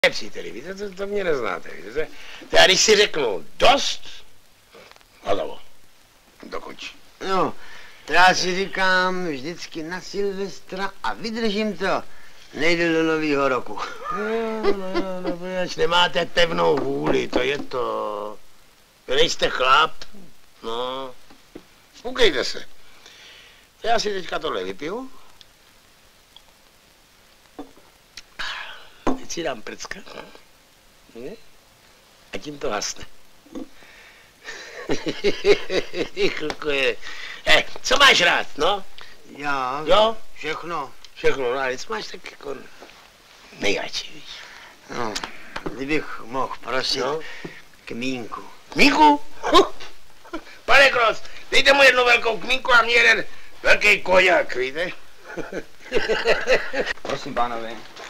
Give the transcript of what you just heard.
Příteli, víte, to mě neznáte, víte? Já když si řeknu dost, hotovo, dokončí. No, to já si říkám vždycky na Silvestra a vydržím to, nejdu do nového roku. No, proč nemáte pevnou vůli, to je to. Vy nejste chlap, no, spoukejte se. Já si teďka tohle vypiju. Teď si dám prcka. A tím to hasne. Co máš rád, no? Já? Jo? Všechno. Všechno, no ale co máš tak jako nejradši, víš? No, kdybych mohl prosit No? kmínku. Kmínku? Pane Kros, dejte mu jednu velkou kmínku a mě jeden velký koňak, víte? Prosím, pánové.